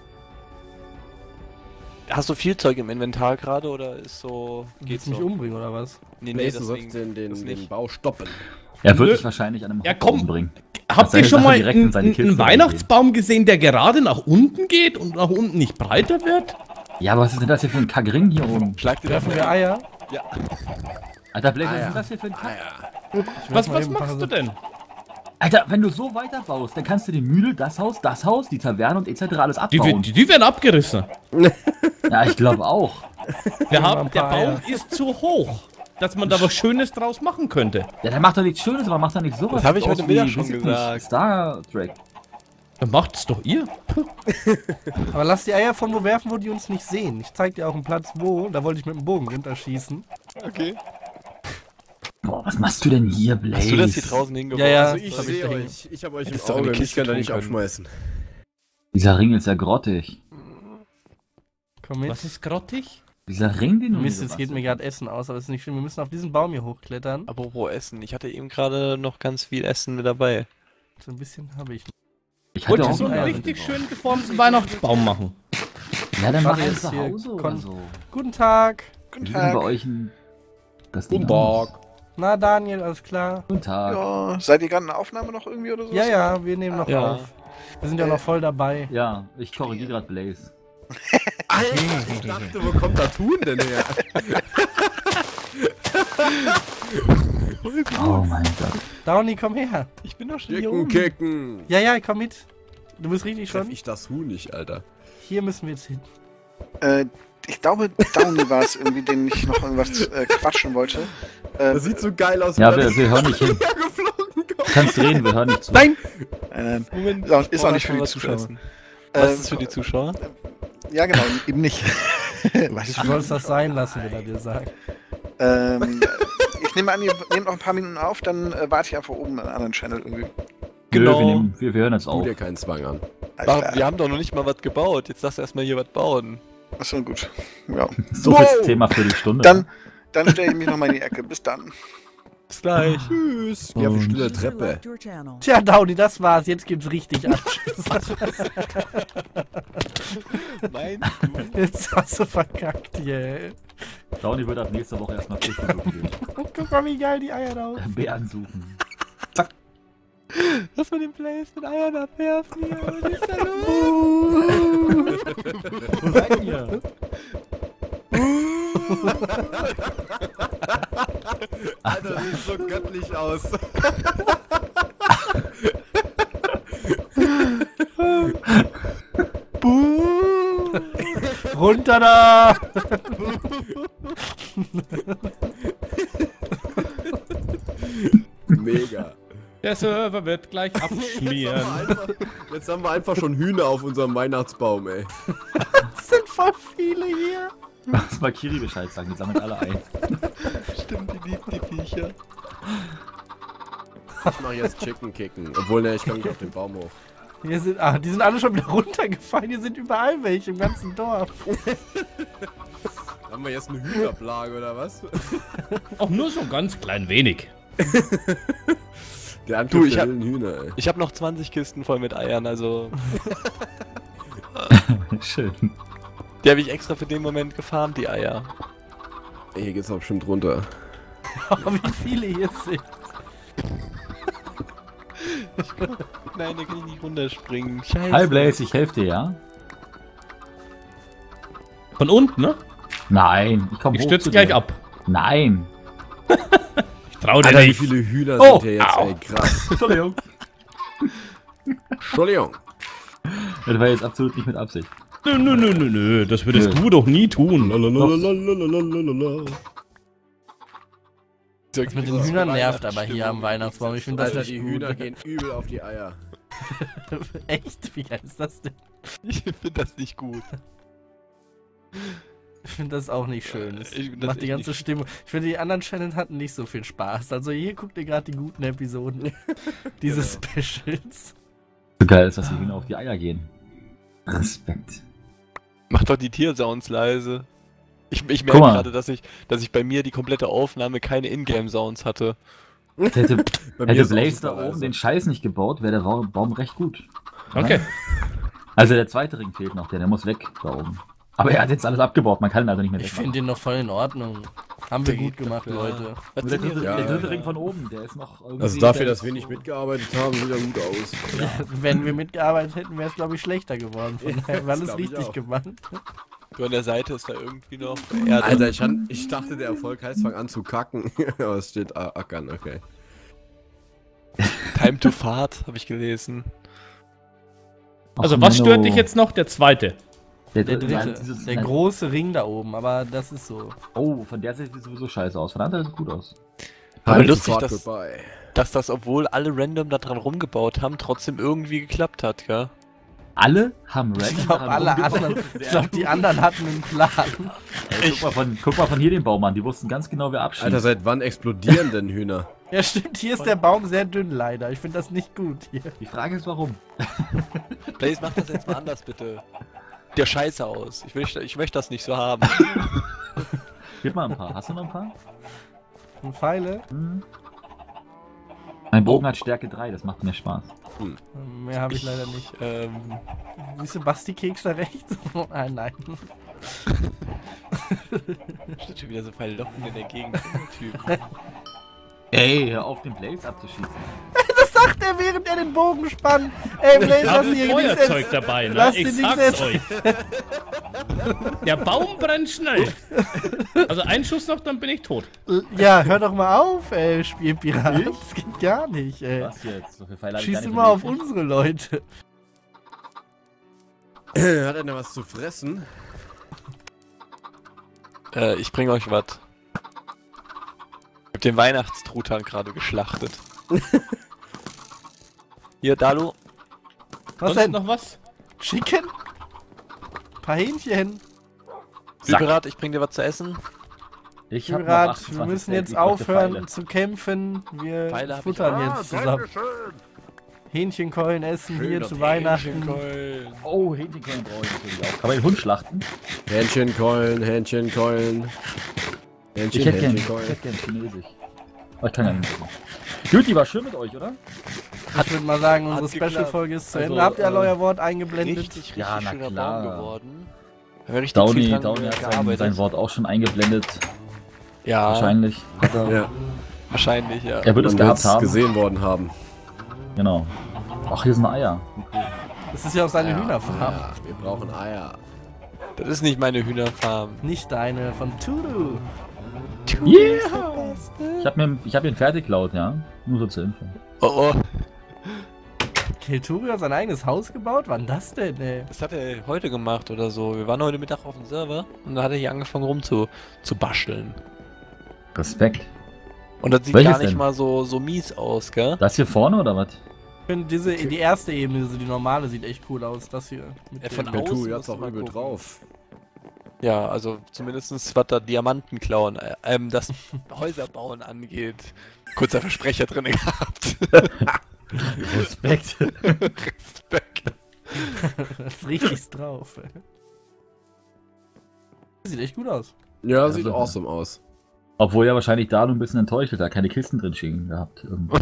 Hast du viel Zeug im Inventar gerade oder ist so. Geht's Geht's mich so? umbringen oder was? Nee, Blaze, das du sollst den Bau stoppen. Er wird Nö. dich wahrscheinlich an einem Ja, Hof komm. umbringen. Habt ihr seine schon Sache mal direkt in seine Kiste einen Weihnachtsbaum gesehen, der gerade nach unten geht und nach unten nicht breiter wird? Ja, aber was ist denn das hier für ein Kackring hier oben? Schlag dir Werfen wir Eier? Ja. Alter, Blaze, was Eier. ist denn das hier für ein Kack? Was mal eben ein machst paar du denn? Alter, wenn du so weiterbaust, dann kannst du die Mühle, das Haus, die Taverne und etc. alles abbauen. Die werden abgerissen. Ja, ich glaube auch. Der ein Baum paar Eier. ist zu hoch, dass man da was Schönes draus machen könnte. Ja, der macht doch nichts Schönes, aber macht doch nicht sowas. Das hab ich Sieht heute aus Mittag wie, schon weiß ich gesagt. nicht, Star Trek. Dann macht's doch ihr. Aber lass die Eier von wo werfen, wo die uns nicht sehen. Ich zeig dir auch einen Platz, wo. Da wollte ich mit dem Bogen runterschießen. Okay. Boah, was machst du denn hier, Blaze? Hast du das hier draußen hingeworfen? Ja, ja. Also ich hab ich sehe da euch. Ich habe euch im Hättest du eine Auge und ich Kiste kann da tun nicht können. abschmeißen. Dieser Ring ist ja grottig. Komm mit. Was ist grottig? Dieser Ring, den du Mist, mir jetzt geht mir gerade Essen aus, aber das ist nicht schlimm. Wir müssen auf diesen Baum hier hochklettern. Apropos Essen. Ich hatte eben gerade noch ganz viel Essen mit dabei. So ein bisschen habe ich. Ich hatte Wollte auch so einen Eier richtig mitgebracht. schön geformten Weihnachtsbaum machen. Ja, dann mach Warte, ihn jetzt zu hier Hause oder so. Guten Tag. Guten Wie sieht denn bei Tag. euch das Ding Guten aus? Tag. Na, Daniel, alles klar? Guten Tag. Ja, seid ihr gerade in der Aufnahme noch irgendwie oder so? Ja, ja, wir nehmen noch Ja. auf. Wir sind ja noch voll dabei. Ja, ich korrigiere gerade Blaze. Alter, ich dachte, wo kommt das Huhn denn her? Oh mein Gott. Downy, komm her. Ich bin doch schon hier Kicken, oben. kicken. Ja, ja, komm mit. Du bist richtig Treff schon. ich das Huhn nicht, Alter. Hier müssen wir jetzt hin. Ich glaube, Downy war es irgendwie, den ich noch irgendwas quatschen wollte. Das sieht so geil aus. Ja, wenn er wir hören nicht hin. geflogen Du kommt. kannst reden, wir hören nicht zu. Nein! Moment, Ist auch ich brauch nicht für die erstmal was zu Zuschauer. essen. Was ist für die Zuschauer? Ja, genau, eben nicht. Weiß Du sollst das sein lassen, wenn er dir sagt. Ich nehme an, ihr nehmt noch ein paar Minuten auf, dann warte ich einfach oben an einem anderen Channel irgendwie. Genau. Nö, wir hören jetzt Tu auf. dir keinen Zwang an. Alles klar. Wir haben doch noch nicht mal was gebaut. Jetzt lass erstmal hier was bauen. Achso, gut. Ja. So fürs Thema Viertelstunde. Dann stelle ich mich nochmal in die Ecke. Bis dann. Bis gleich. Tschüss. Geh auf die stille User Treppe. left your channel. Tja, Downy, das war's. Jetzt gibt's richtig Abschiss. Meinst du? Jetzt hast du verkackt hier. Downy wird ab nächster Woche erstmal Früchte suchen gehen. Guck mal, wie geil die Eier da aussehen. Bären suchen. Lass mal den Blaze mit Eiern abwerfen hier. Was ist da los? Wo seid ihr? Alter, das sieht so göttlich aus. Runter da! Mega. Der Server wird gleich abschmieren. Jetzt haben wir einfach schon Hühner auf unserem Weihnachtsbaum, ey. Es sind voll viele hier. Lass mal Kiri Bescheid sagen, die sammeln alle ein. Stimmt, die liebt die Viecher. Ich mach jetzt Chicken Kicken. Obwohl, ne, ich kann nicht auf den Baum hoch. Hier sind, die sind alle schon wieder runtergefallen. Hier sind überall welche im ganzen Dorf. Haben wir jetzt eine Hühnerplage oder was? Auch nur so ganz klein wenig. Der Angriff ich der hab- wilden Hühner, ey. Ich habe noch 20 Kisten voll mit Eiern, also Schön. die habe ich extra für den Moment gefarmt, die Eier. Ey, hier geht's auch bestimmt runter. Wie viele hier sind. Nein, da kann ich nicht runterspringen. Scheiße. Hi Blaze, ich helfe dir, ja? Von unten, ne? Nein, ich komme Ich hoch stürze zu gleich dir. ab. Nein. Ich trau dir Alter, wie nicht. viele Hühner Oh, sind hier jetzt, au. ey. Krass. Entschuldigung. Entschuldigung. Das war jetzt absolut nicht mit Absicht. Nö, das würdest du doch nie tun. Das mit den Hühnern nervt aber hier am Weihnachtsbaum. Ich finde das Alter, nicht die gut. Hühner gehen übel auf die Eier. Echt? Wie geil ist das denn? Ich finde das nicht gut. Ich finde das auch nicht schön. Das Ich find das macht die echt ganze nicht Stimmung. Ich finde, die anderen Channel hatten nicht so viel Spaß. Also hier guckt ihr gerade die guten Episoden. Diese Specials. So geil ist, dass die Hühner auf die Eier gehen. Respekt. Mach doch die Tiersounds leise. Ich Guck merke mal. gerade, dass ich bei mir die komplette Aufnahme keine Ingame-Sounds hatte. Hätte Bei mir ist auch Blaze super da oben leise. den Scheiß nicht gebaut, wäre der Baum recht gut. Okay. Also der zweite Ring fehlt noch, der muss weg da oben. Aber er hat jetzt alles abgebaut, man kann ihn also nicht mehr Ich wegmachen. finde den noch voll in Ordnung. Haben wir gut gemacht, Ja. Leute. Was Der sind hier dritte, Ja, der dritte ja. Ring von oben, der ist noch irgendwie... Also dafür, dass wir nicht mitgearbeitet haben, sieht er gut aus. Wenn wir mitgearbeitet hätten, wäre es, glaube ich, schlechter geworden. Von daher war alles glaub ich richtig auch. gemacht. So an der Seite ist da irgendwie noch Erde. Alter, ich dachte, der Erfolg heißt, fang an zu kacken. Aber es steht ackern, okay. Time to Fahrt, habe ich gelesen. Also, Ach, was stört Menno. dich jetzt noch? Der zweite. Der dritte, der große Ring da oben, aber das ist so. Oh, von der Seite sieht sowieso scheiße aus. Von der anderen Seite sieht gut aus. Aber Time to lustig, fart dass- goodbye. Dass das, obwohl alle random da dran rumgebaut haben, trotzdem irgendwie geklappt hat, gell? Alle haben random Ich glaube, daran alle rumgebaut. anderen, ich glaube, die anderen hatten einen Plan. Ey, guck mal von hier den Baum an, die wussten ganz genau, wer abschießt. Alter, seit wann explodieren denn Hühner? Ja, stimmt, hier ist der Baum sehr dünn leider. Ich finde das nicht gut hier. Die Frage ist, warum? Blaze, mach das jetzt mal anders, bitte. Der scheiße aus. Ich möchte das nicht so haben. Gib mal ein paar. Hast du noch ein paar? Und Pfeile? Mein Bogen hat Stärke 3, das macht mir Spaß. Mehr habe ich leider nicht. Siehst du Basti-Keks da rechts? Oh, nein. Steht schon wieder so verlockend in der Gegend, der Typ. Ey, hör auf, den Blaze abzuschießen. Das sagt er, während er den Bogen spannt. Ey, Blaze, Ich lass habe dir nichts Feuerzeug jetzt. dabei, ne? Lass dir Ich nichts sag's jetzt. euch. Der Baum brennt schnell. Also ein Schuss noch, dann bin ich tot. Ja, hör doch mal auf, ey, Spielpirat. Das geht gar nicht, ey. Was jetzt? So viel Pfeile hab ich Schieß gar du nicht mal auf bewegt. unsere Leute. Hat er denn was zu fressen? Ich bring euch was. Ich hab den Weihnachtstruthahn gerade geschlachtet. Hier, Dalu. Was Sonst denn? noch was? Chicken? Paar Hähnchen. Spielpirat, ich bring dir was zu essen. Ich hab noch Spielpirat, 28 wir müssen Steak, jetzt ich bräuchte aufhören Pfeile. zu kämpfen. Wir Pfeile hab ich futtern auch. jetzt zusammen. Hähnchenkeulen essen hier zu Weihnachten. Oh, Hähnchenkeulen brauche ich natürlich auch. Kann man den Hund schlachten? Hähnchenkeulen, Hähnchenkeulen. Ich hätte gern Chinesisch. Aber ich kann ja nicht. Gut, die war schön mit euch, oder? Ich würde mal sagen, unsere Hat geklappt. Special-Folge ist zu Also, Ende. Habt ihr alle euer Wort eingeblendet? Richtig Ja, na schöner klar. Baum geworden. Haben wir richtig viel Downy dran hat gearbeitet. sein Wort auch schon eingeblendet. Ja, Wahrscheinlich. Hat er. Ja, wahrscheinlich, ja. Er wird es man gehabt wird's haben. gesehen worden haben. Genau. Ach, hier sind Eier. Das ist ja auch seine Hühnerfarm. Ja, wir brauchen Eier. Das ist nicht meine Hühnerfarm. Nicht deine, von Tudu. Yeah! Ich hab ihn fertig geklaut, ja. Nur so zur Info. Oh, oh. Kilturi hat sein eigenes Haus gebaut? Wann das denn, ey? Das hat er heute gemacht oder so. Wir waren heute Mittag auf dem Server und da hat er hier angefangen zu basteln. Respekt. Und das sieht Welches gar nicht denn? mal so mies aus, gell? Das hier vorne oder was? Ich finde die erste Ebene, die normale, sieht echt cool aus. Das hier. Mit Von dem- außen Peltu, musst hat's du auch mal übel gucken. drauf. Ja, also zumindestens was da Diamanten klauen, das Häuserbauen angeht. Kurzer Versprecher drin gehabt. Respekt. Respekt. Das ist richtig drauf, ey. Sieht echt gut aus. Ja, Ja, sieht so. awesome aus. Obwohl ja wahrscheinlich da nur ein bisschen enttäuscht ist, da keine Kisten drin stehen gehabt. Irgendwo.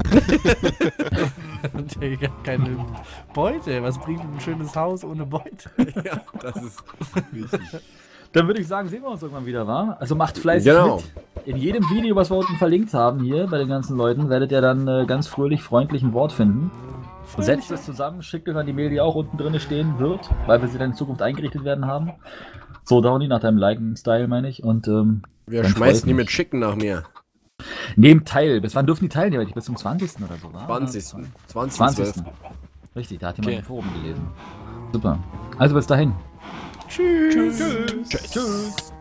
Und der hat keine Beute. Was bringt ein schönes Haus ohne Beute? Ja, das ist wichtig. Dann würde ich sagen, sehen wir uns irgendwann wieder, wa? Also macht fleißig Genau. mit. In jedem Video, was wir unten verlinkt haben hier bei den ganzen Leuten, werdet ihr dann ganz fröhlich, freundlich ein Wort finden. Setzt es zusammen, schickt euch an die Mail, die auch unten drin stehen wird, weil wir sie dann in Zukunft eingerichtet werden haben. So, Downy, nach deinem Liken-Style meine ich. Und Wir dann schmeißen freut die mich. mit Schicken nach mir. Nehmt teil. Bis wann dürfen die teilnehmen? Bis zum 20. oder so, wa? 20. 20. Richtig, da hat jemand Okay. im Forum gelesen. Super. Also bis dahin. Tschüss. Tschüss. Tschüss.